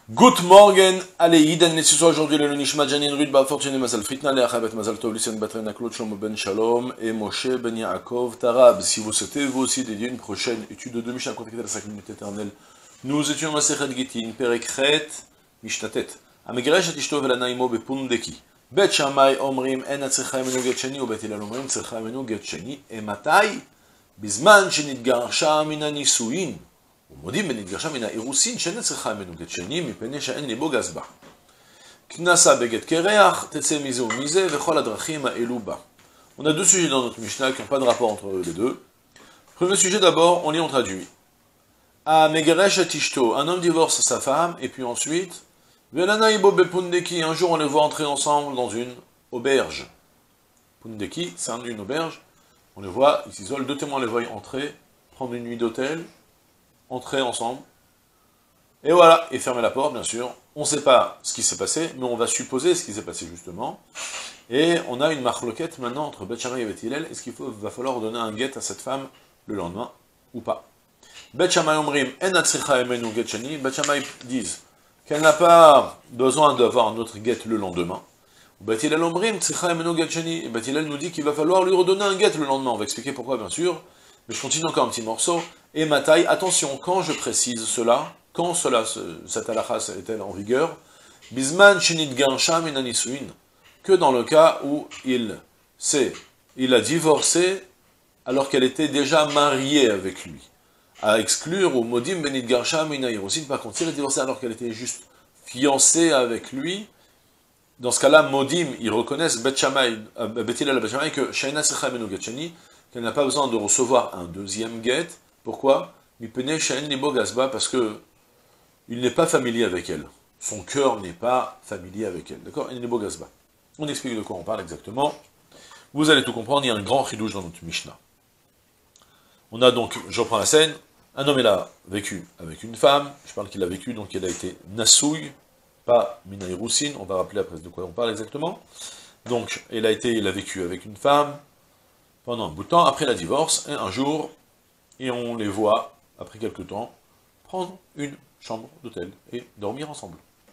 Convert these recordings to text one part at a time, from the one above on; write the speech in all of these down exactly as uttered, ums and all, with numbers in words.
Good morning, allez, Iden, et ce soir aujourd'hui le Nishma Janin Rud Ba Fortune Mazal Fritna Le Achabet Mazal Tov Listen Batrena Claude Shlomo Ben Shalom et Moshe Ben Yaakov Tarab. Si vous souhaitez vous aussi dédier une prochaine étude de Mishnah contactée à la cinq minutes éternelles, nous étudions Masechet Gittin Perekret Mishtatet. Amegeresh et Ishto Velanaimo Bepundeki. Bet Shammai Omrim En Atzrecha Emenu Get Sheni ou Bet Hillel Omrim Tzrecha Emenu Get Sheni. Et Matai Bizman Shenitgarsha Min Hanisuin. ומודים בנתגרשה מן האירוסין שאין צריכה ממנו גט שני, מפני שאין ליבו גז בה. כנסה בגט קרח, תצא מזה ומזה, וכל הדרכים האלו בה. On a deux sujets dans notre Mishnah qui n'ont pas de rapport entre eux les deux. Premier sujet d'abord, on lit, on traduit. A Megeresh et Ishto, un homme divorce sa femme, et puis ensuite, Velana ibo bepundeki, un jour on les voit entrer ensemble dans une auberge. Pundeki, c'est une auberge. On les voit, ils s'isolent, deux témoins les voient entrer, prendre une nuit d'hôtel, entrer ensemble, et voilà, et fermer la porte, bien sûr. On ne sait pas ce qui s'est passé, mais on va supposer ce qui s'est passé, justement. Et on a une marloquette maintenant entre Bet Shammai et Bet Hillel. Est-ce qu'il faut, va falloir donner un guet à cette femme le lendemain, ou pas? Bet Shammai omrim, en atzricha emenu get sheni. Bet Shammai disent qu'elle n'a pas besoin d'avoir un autre guet le lendemain. Bet Hillel omrim, tzricha emenu get sheni. Et Bet Hillel nous dit qu'il va falloir lui redonner un guet le lendemain. On va expliquer pourquoi, bien sûr. Mais je continue encore un petit morceau. Et ma taille, attention, quand je précise cela, quand cela, cette halakha est-elle en vigueur, bisman shinit gansha min hanisuin, que dans le cas où il s'est, il a divorcé alors qu'elle était déjà mariée avec lui. À exclure ou modim benit gansha min ha'irusin, par contre, si elle a divorcé alors qu'elle était juste fiancée avec lui, dans ce cas-là, modim, ils reconnaissent Bet Shammai, Bet Hillel Bet Shammai, que sheina tzricha emenu get sheni, qu'elle n'a pas besoin de recevoir un deuxième guet. Pourquoi? Parce que il n'est pas familier avec elle. Son cœur n'est pas familier avec elle. D'accord? On explique de quoi on parle exactement. Vous allez tout comprendre, il y a un grand chidouche dans notre Mishnah. On a donc, je reprends la scène, un homme il a vécu avec une femme, je parle qu'il a vécu, donc il a été nasouille, pas minaïroussine, on va rappeler après de quoi on parle exactement. Donc, il a été, il a vécu avec une femme pendant un bout de temps, après la divorce, et un jour, et on les voit, après quelques temps, prendre une chambre d'hôtel et dormir ensemble.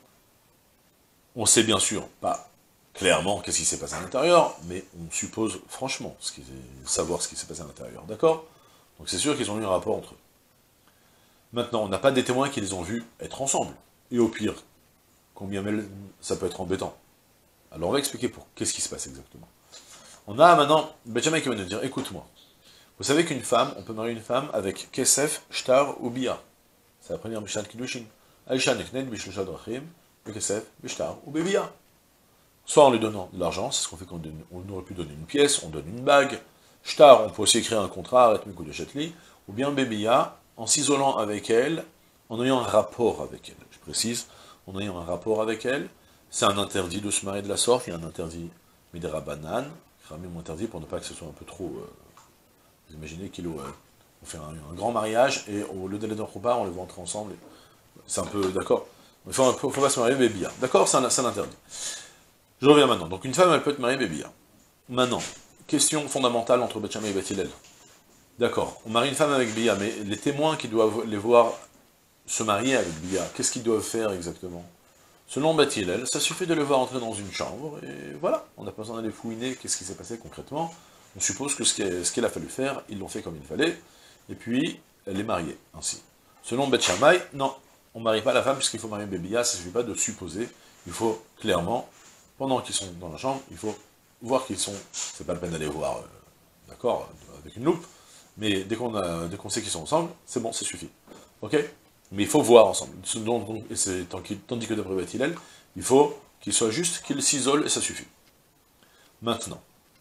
On sait bien sûr pas clairement qu'est-ce qui s'est passé à l'intérieur, mais on suppose franchement ce qui, savoir ce qui s'est passé à l'intérieur, d'accord? Donc c'est sûr qu'ils ont eu un rapport entre eux. Maintenant, on n'a pas des témoins qui les ont vus être ensemble. Et au pire, combien même ça peut être embêtant. Alors on va expliquer pour qu'est-ce qui se passe exactement. On a maintenant Bet Shammai qui va nous dire, écoute-moi, vous savez qu'une femme, on peut marier une femme avec Kesef, Shtar ou Bia. C'est la première Mishnah de Kiddushin. Aïcha neknet bishlusha drachim, Kesef, Shtar ou Bia. Soit en lui donnant de l'argent, c'est ce qu'on fait quand on aurait pu donner une pièce, on donne une bague. Shtar, on peut aussi écrire un contrat, arrête de chetli, ou bien Bebia, en s'isolant avec elle, en ayant un rapport avec elle. Je précise, en ayant un rapport avec elle, c'est un interdit de se marier de la sorte, il y a un interdit midera banane, même interdit pour ne pas que ce soit un peu trop. Euh, Vous imaginez qu'ils euh, on fait un, un grand mariage et au lieu d'aller dans le repas, on les voit entrer ensemble. C'est un peu, d'accord. Il faut, faut, faut pas se marier bébia. D'accord, c'est un, un interdit. Je reviens maintenant. Donc une femme, elle peut être mariée bébia. Maintenant, question fondamentale entre Bet Shammai et Bet Hillel. D'accord, on marie une femme avec bia, mais les témoins qui doivent les voir se marier avec bia, qu'est-ce qu'ils doivent faire exactement? Selon Bet Hillel, ça suffit de les voir entrer dans une chambre, et voilà, on n'a pas besoin d'aller fouiner qu'est-ce qui s'est passé concrètement. On suppose que ce qu'il a fallu faire, ils l'ont fait comme il fallait, et puis elle est mariée, ainsi. Selon Bet Shammai, non, on ne marie pas la femme puisqu'il faut marier Bébia, ça ne suffit pas de supposer, il faut clairement, pendant qu'ils sont dans la chambre, il faut voir qu'ils sont, c'est pas la peine d'aller voir, euh, d'accord, avec une loupe, mais dès qu'on dès qu'on sait qu'ils sont ensemble, c'est bon, ça suffit, ok? Mais il faut voir ensemble, donc, et tandis que d'après Bet Hillel, il faut qu'ils soient juste, qu'ils s'isolent, et ça suffit. Maintenant,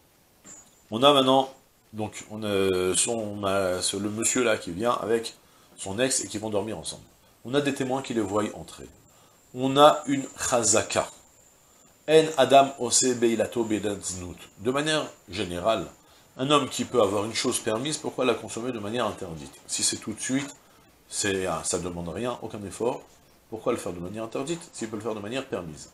on a maintenant, donc, on a, son, a le monsieur là qui vient avec son ex et qui vont dormir ensemble. On a des témoins qui les voient entrer. On a une chazaka. En Adam ose beilato bedaznut. De manière générale, un homme qui peut avoir une chose permise, pourquoi la consommer de manière interdite? Si c'est tout de suite, ça ne demande rien, aucun effort. Pourquoi le faire de manière interdite s'il peut le faire de manière permise?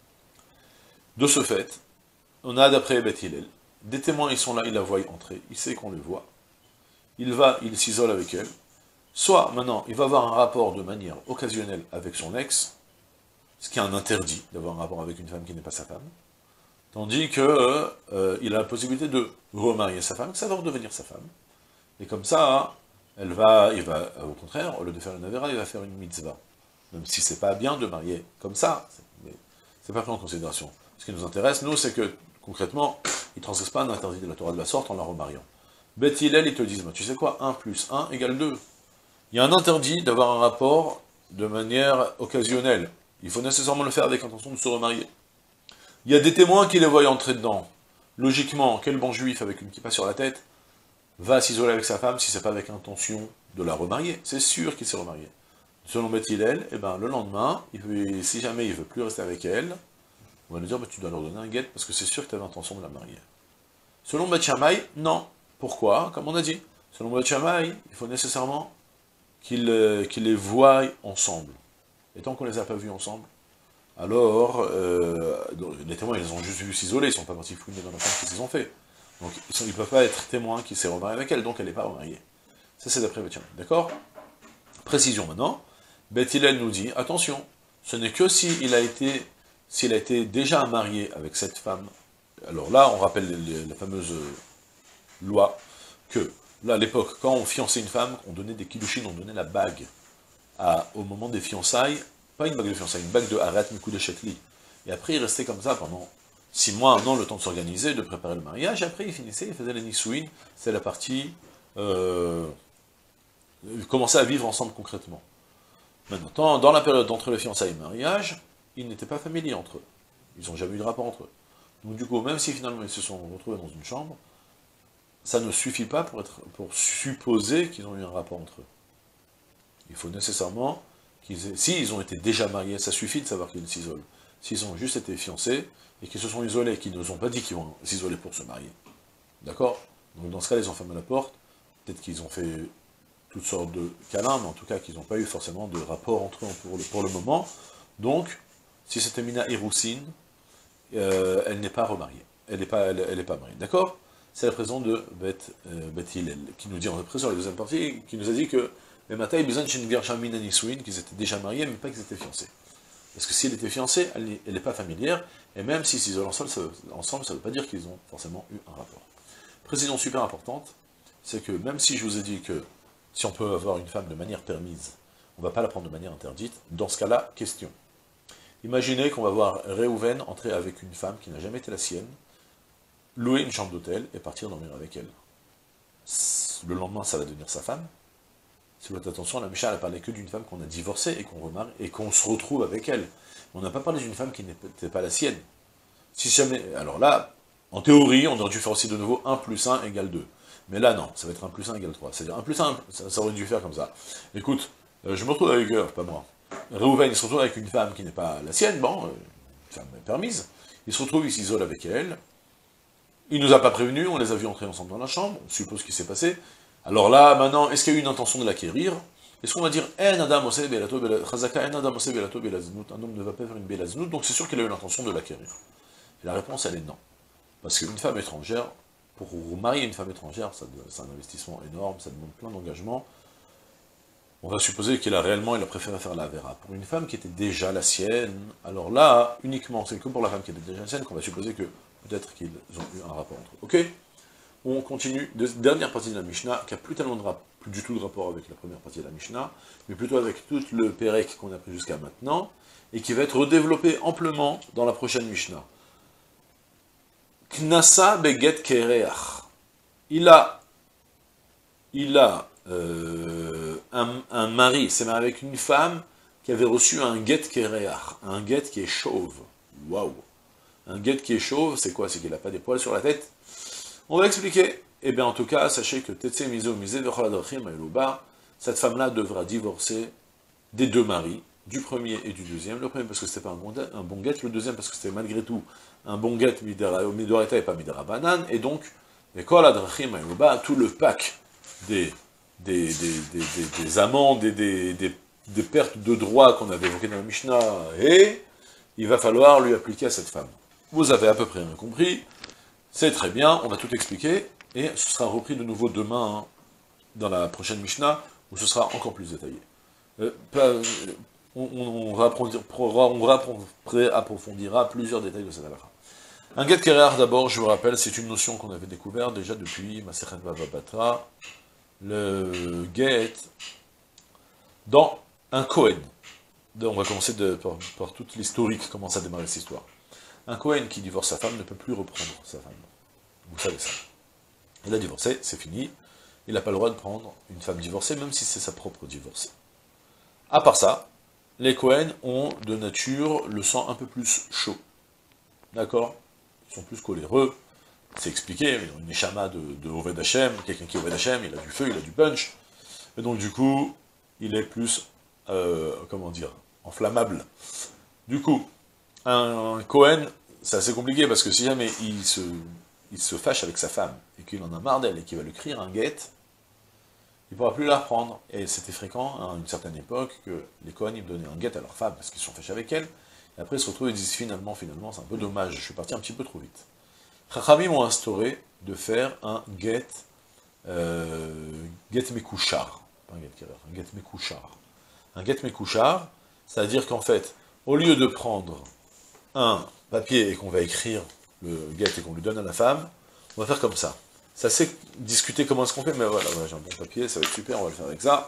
De ce fait, on a d'après Bet Hillel, des témoins, ils sont là, ils la voient entrer, il sait qu'on les voit, il va, il s'isole avec elle, soit, maintenant, il va avoir un rapport de manière occasionnelle avec son ex, ce qui est un interdit d'avoir un rapport avec une femme qui n'est pas sa femme, tandis que euh, euh, il a la possibilité de remarier sa femme, que ça va redevenir sa femme, et comme ça, elle va, il va, au contraire, au lieu de faire une avera, il va faire une mitzvah. Même si c'est pas bien de marier comme ça, mais c'est pas pris en considération. Ce qui nous intéresse, nous, c'est que, concrètement, ils ne transgressent pas un interdit de la Torah de la sorte en la remariant. Beth Hillel, ils te disent, bah, tu sais quoi, un plus un égale deux. Il y a un interdit d'avoir un rapport de manière occasionnelle. Il faut nécessairement le faire avec l'intention de se remarier. Il y a des témoins qui les voient entrer dedans. Logiquement, quel bon juif avec une kippa sur la tête va s'isoler avec sa femme si c'est pas avec intention de la remarier? C'est sûr qu'il s'est remarié. Selon Beth Hillel, eh ben, le lendemain, il veut, si jamais il veut plus rester avec elle, on va lui dire, bah, tu dois leur donner un guet, parce que c'est sûr que tu avais l'intention de la marier. Selon Beth Shammai, non. Pourquoi? Comme on a dit. Selon Beth Shammai, il faut nécessairement qu'ils euh, qu'ils les voient ensemble. Et tant qu'on ne les a pas vus ensemble, alors, euh, les témoins, ils ont juste vu s'isoler, ils ne sont pas partis fouiner dans la femme qu'ils ont fait. Donc, ils ne peuvent pas être témoins qu'il s'est remarié avec elle, donc elle n'est pas remariée. Ça, c'est d'après Beth Shammai. D'accord? Précision maintenant. Beth Hillel nous dit, attention, ce n'est que s'il a été, s'il a été déjà marié avec cette femme. Alors là, on rappelle les, les, la fameuse loi, que, là, à l'époque, quand on fiançait une femme, on donnait des kiddushin, on donnait la bague, à, au moment des fiançailles, pas une bague de fiançailles, une bague de harat mikou de chetli. Et après, il restait comme ça pendant six mois, un an, le temps de s'organiser, de préparer le mariage, et après, il finissait, il faisait les nisouin, c'est la partie, euh, ils commençaient à vivre ensemble concrètement. Maintenant, dans la période d'entre les fiançailles et le mariage, ils n'étaient pas familiers entre eux. Ils n'ont jamais eu de rapport entre eux. Donc du coup, même si finalement ils se sont retrouvés dans une chambre, ça ne suffit pas pour, être, pour supposer qu'ils ont eu un rapport entre eux. Il faut nécessairement qu'ils aient... Si ils ont été déjà mariés, ça suffit de savoir qu'ils s'isolent. S'ils ont juste été fiancés, et qu'ils se sont isolés, qu'ils ne nous ont pas dit qu'ils vont s'isoler pour se marier. D'accord? Donc dans ce cas, ils ont fermé la porte, peut-être qu'ils ont fait toutes sortes de câlins, mais en tout cas qu'ils n'ont pas eu forcément de rapport entre eux pour le, pour le moment. Donc, si c'était Mina Hiroussin, euh, elle n'est pas remariée. Elle n'est pas, elle, elle est pas mariée. D'accord? C'est la présence de Beth, euh, Beth Hillel, qui nous dit en présence la deuxième partie, qui nous a dit que les Matai Bizan Shingar Mina Nisouin, qu'ils étaient déjà mariés, mais pas qu'ils étaient fiancés. Parce que s'ils étaient fiancés, elle n'est pas familière, et même s'ils s'isolent ensemble, ça ne veut pas dire qu'ils ont forcément eu un rapport. Précision super importante, c'est que même si je vous ai dit que si on peut avoir une femme de manière permise, on ne va pas la prendre de manière interdite, dans ce cas-là, question. Imaginez qu'on va voir Réhouven entrer avec une femme qui n'a jamais été la sienne, louer une chambre d'hôtel et partir dormir avec elle. Le lendemain, ça va devenir sa femme. Si vous faites attention, la Mishnah, elle parlait que d'une femme qu'on a divorcée et qu'on remarie, et qu'on se retrouve avec elle. On n'a pas parlé d'une femme qui n'était pas la sienne. Si jamais, alors là, en théorie, on aurait dû faire aussi de nouveau un plus un égale deux. Mais là, non, ça va être un plus un égale trois. C'est-à-dire un plus un, ça, ça aurait dû faire comme ça. Écoute, euh, je me retrouve avec eux, pas moi. Réhouven, il se retrouve avec une femme qui n'est pas la sienne, bon, euh, une femme permise. Il se retrouve, il s'isole avec elle. Il nous a pas prévenus, on les a vus entrer ensemble dans la chambre, on suppose ce qui s'est passé. Alors là, maintenant, est-ce qu'il y a eu une intention de l'acquérir? Est-ce qu'on va dire, eh, Nadam Ose Belato Chazaka, eh, Nadam Ose Belato Belaznout, un homme ne va pas faire une Belaznout, donc c'est sûr qu'il a eu l'intention de l'acquérir. Et la réponse, elle est non. Parce qu'une femme étrangère, pour marier une femme étrangère, c'est un investissement énorme, ça demande plein d'engagement. On va supposer qu'il a réellement, il a préféré faire la vera. Pour une femme qui était déjà la sienne, alors là, uniquement, c'est que pour la femme qui était déjà la sienne qu'on va supposer que peut-être qu'ils ont eu un rapport entre eux. Ok? On continue, de, dernière partie de la Mishnah, qui n'a plus tellement de rap, plus du tout de rapport avec la première partie de la Mishnah, mais plutôt avec tout le Pérec qu'on a pris jusqu'à maintenant, et qui va être redéveloppé amplement dans la prochaine Mishnah. Knasa beget kereach. Il a, il a euh, un, un mari, c'est marié avec une femme qui avait reçu un get kereach, un get qui est chauve. Waouh! Un get qui est chauve, c'est quoi? C'est qu'il n'a pas des poils sur la tête. On va expliquer. Eh bien, en tout cas, sachez que Tetse Mizo Mize Vecholadochim Aïlouba, cette femme-là devra divorcer des deux maris, du premier et du deuxième. Le premier parce que c'était pas un bon, un bon guet, le deuxième parce que c'était malgré tout un bon guet Midoreta et pas Midera Banane, et donc, Vecholadochim Aïlouba, tout le pack des, des, des, des, des, des amendes et des, des, des pertes de droits qu'on avait évoquées dans la Mishnah, et il va falloir lui appliquer à cette femme. Vous avez à peu près rien compris. C'est très bien, on va tout expliquer, et ce sera repris de nouveau demain, hein, dans la prochaine Mishnah, où ce sera encore plus détaillé. Euh, pas, on, on, on, réapprofondira plusieurs détails de cette halakha. Un get kereach, d'abord, je vous rappelle, c'est une notion qu'on avait découverte déjà depuis Masechet Bava Batra. Le get dans un Kohen. On va commencer de, par, par toute l'historique, comment ça a démarré cette histoire. Un Kohen qui divorce sa femme ne peut plus reprendre sa femme. Vous savez ça. Il a divorcé, c'est fini. Il n'a pas le droit de prendre une femme divorcée, même si c'est sa propre divorcée. À part ça, les Kohen ont de nature le sang un peu plus chaud. D'accord? Ils sont plus coléreux. C'est expliqué, ils ont une échama de, de Oved Hashem, quelqu'un qui est Oved Hashem, il a du feu, il a du punch. Et donc du coup, il est plus, euh, comment dire, enflammable. Du coup, un, un Kohen, c'est assez compliqué, parce que si jamais il se, il se fâche avec sa femme, et qu'il en a marre d'elle, et qu'il va lui écrire un get, il ne pourra plus la reprendre. Et c'était fréquent, à une certaine époque, que les Kohen, ils donnaient un get à leur femme, parce qu'ils se sont fâchés avec elle, et après ils se retrouvent et disent finalement, finalement, c'est un peu dommage, je suis parti un petit peu trop vite. Chachamim ont instauré de faire un get, euh, get mekouchar, pas un get kerer, un get mekouchar. Un get mekouchar, c'est-à-dire qu'en fait, au lieu de prendre un papier et qu'on va écrire le get et qu'on lui donne à la femme, on va faire comme ça. C'est assez discuté comment est-ce qu'on fait, mais voilà, voilà j'ai un bon papier, ça va être super, on va le faire avec ça.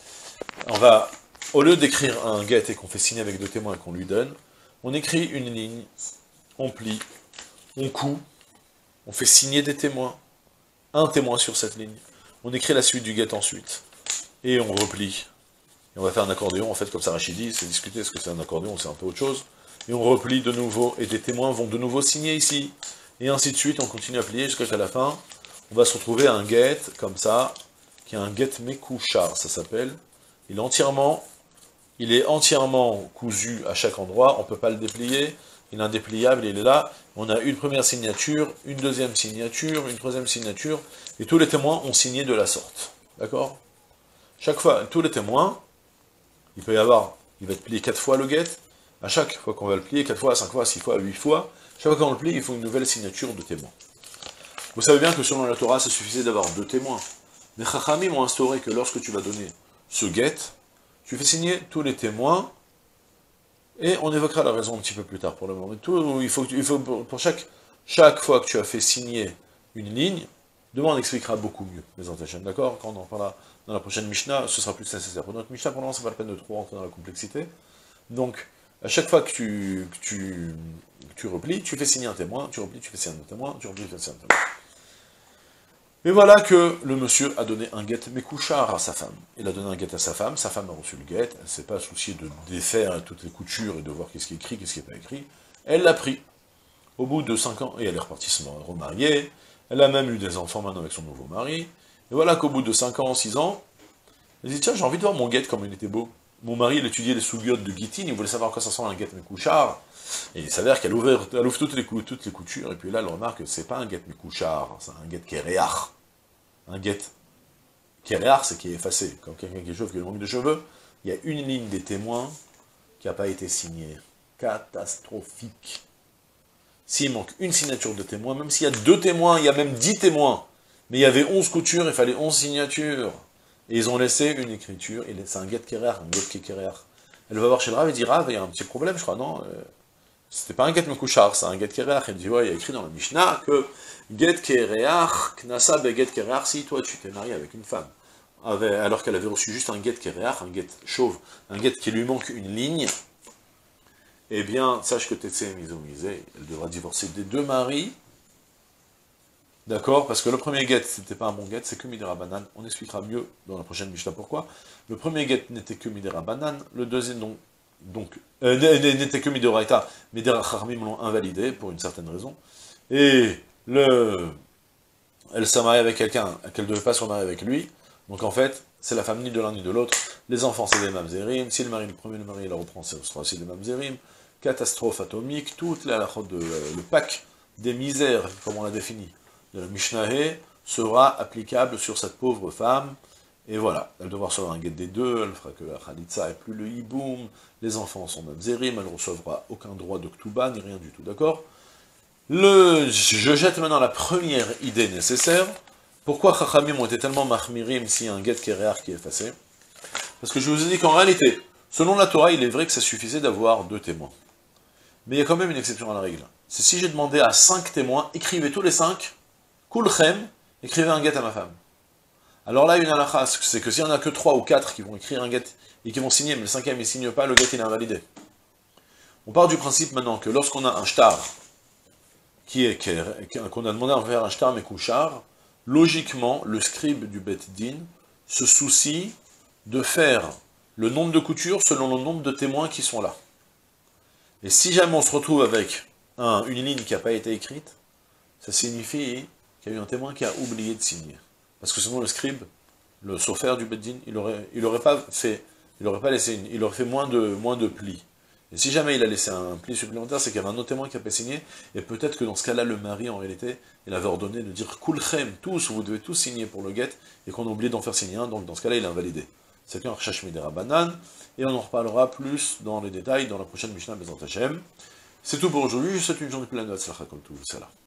On va, au lieu d'écrire un get et qu'on fait signer avec deux témoins et qu'on lui donne, on écrit une ligne, on plie, on coud, on fait signer des témoins, un témoin sur cette ligne, on écrit la suite du get ensuite, et on replie. Et on va faire un accordéon, en fait, comme ça Rachid dit, c'est discuté, est-ce que c'est un accordéon, c'est un peu autre chose, et on replie de nouveau, et des témoins vont de nouveau signer ici, et ainsi de suite, on continue à plier jusqu'à la fin, on va se retrouver à un get, comme ça, qui est un get mekouchar, ça s'appelle, il est entièrement, il est entièrement cousu à chaque endroit, on ne peut pas le déplier, il est indépliable, il est là, on a une première signature, une deuxième signature, une troisième signature, et tous les témoins ont signé de la sorte, d'accord? Chaque fois, tous les témoins, il peut y avoir, il va être plié quatre fois le get, à chaque fois qu'on va le plier, quatre fois, cinq fois, six fois, huit fois, chaque fois qu'on le plie, il faut une nouvelle signature de témoin. Vous savez bien que selon la Torah, ça suffisait d'avoir deux témoins, mais Chachamim ont instauré que lorsque tu vas donner ce get, tu fais signer tous les témoins, et on évoquera la raison un petit peu plus tard pour le moment. Tout, il faut, il faut pour chaque, chaque fois que tu as fait signer une ligne, demain on expliquera beaucoup mieux, les Antachem, d'accord? Quand on en parlera dans la prochaine Mishnah, ce sera plus nécessaire. Pour notre Mishnah, pour le moment, c'est pas la peine de trop rentrer dans la complexité. Donc, à chaque fois que tu, que tu, que tu replies, tu fais signer un témoin, tu replies, tu fais signer un témoin, tu replies, tu fais signer un témoin. Et voilà que le monsieur a donné un get mekouchar à sa femme. Il a donné un get à sa femme, sa femme a reçu le get, elle ne s'est pas souciée de défaire toutes les coutures et de voir qu'est-ce qui est écrit, qu'est-ce qui n'est pas écrit. Elle l'a pris. Au bout de cinq ans, et elle est repartie se remarier, elle a même eu des enfants maintenant avec son nouveau mari, et voilà qu'au bout de cinq ans, six ans, elle dit, tiens, j'ai envie de voir mon get comme il était beau. Mon mari, il étudiait les sougiotes de Gittin, il voulait savoir à quoi ça ressemble un get mekouchar, et il s'avère qu'elle ouvre, elle ouvre toutes, les, toutes les coutures, et puis là, elle remarque que c'est pas un get mekouchar, c'est un get kereach. Un get kereach, c'est qui est effacé, comme quelqu'un qui est chauve, qui a le manque de cheveux, il y a une ligne des témoins qui n'a pas été signée. Catastrophique. S'il manque une signature de témoin, même s'il y a deux témoins, il y a même dix témoins, mais il y avait onze coutures, il fallait onze signatures, et ils ont laissé une écriture, et c'est un get kereach, un get kereach. Elle va voir chez le Rav, et dit, Rav, il y a un petit problème, je crois, non euh, c'était pas un get mekouchar, c'est un get kereach. Elle dit, ouais, il y a écrit dans la Mishnah que get kereach, knasa be get kereach, si toi tu t'es marié avec une femme, avec, alors qu'elle avait reçu juste un get kereach, un get chauve, un get qui lui manque une ligne, eh bien, sache que t'es misomisé, elle devra divorcer des deux maris, d'accord, parce que le premier get, c'était pas un bon get, c'est que midera banan, on expliquera mieux dans la prochaine Mishnah pourquoi. Le premier get n'était que midera banan, le deuxième non. Donc, euh, n'était que Midoraita, mais des Rachamim l'ont invalidé, pour une certaine raison, et le, elle s'est mariée avec quelqu'un, qu'elle ne devait pas se remarier avec lui, donc en fait, c'est la femme ni de l'un ni de l'autre, les enfants c'est les mamzerim, si le mari, le premier le mari la reprend, ce sera aussi les mamzerim, catastrophe atomique, toute la halachot de euh, le pack des misères, comme on l'a défini, de la Mishnah, sera applicable sur cette pauvre femme. Et voilà, elle devra recevoir un get des deux, elle fera que la Khalitsa et plus le hiboum, les enfants sont mamzerim, elle ne recevra aucun droit de Ktuba, ni rien du tout, d'accord? Le, je jette maintenant la première idée nécessaire. Pourquoi Chachamim ont été tellement mahmirim s'il y a un get kereach qui est effacé? Parce que je vous ai dit qu'en réalité, Selon la Torah, il est vrai que ça suffisait d'avoir deux témoins. Mais il y a quand même une exception à la règle. C'est si j'ai demandé à cinq témoins, écrivez tous les cinq, kulchem, écrivez un guet à ma femme. Alors là, une halakha, c'est que s'il n'y en a que trois ou quatre qui vont écrire un guet et qui vont signer, mais le cinquième ne signe pas, le guet il est invalidé. On part du principe maintenant que lorsqu'on a un shtar, qui est qu'on a demandé à faire un shtar mekouchar, logiquement, le scribe du Bet Din se soucie de faire le nombre de coutures selon le nombre de témoins qui sont là. Et si jamais on se retrouve avec un, une ligne qui n'a pas été écrite, ça signifie qu'il y a eu un témoin qui a oublié de signer. Parce que sinon le scribe, le sofer du Bet Din, il aurait, il aurait pas fait, il aurait pas laissé une, il aurait fait moins de, moins de plis. Et si jamais il a laissé un pli supplémentaire, c'est qu'il y avait un autre témoin qui n'a pas signé, et peut-être que dans ce cas-là, le mari, en réalité, il avait ordonné de dire « Kulchem », tous, vous devez tous signer pour le guet, et qu'on a oublié d'en faire signer un, donc dans ce cas-là, il est invalidé. C'est qu'un Rechash Midera Banan, et on en reparlera plus dans les détails dans la prochaine Mishnah Bezant Hashem. C'est tout pour aujourd'hui, je vous souhaite une journée pleine de Hatzlacha comme tout, salam.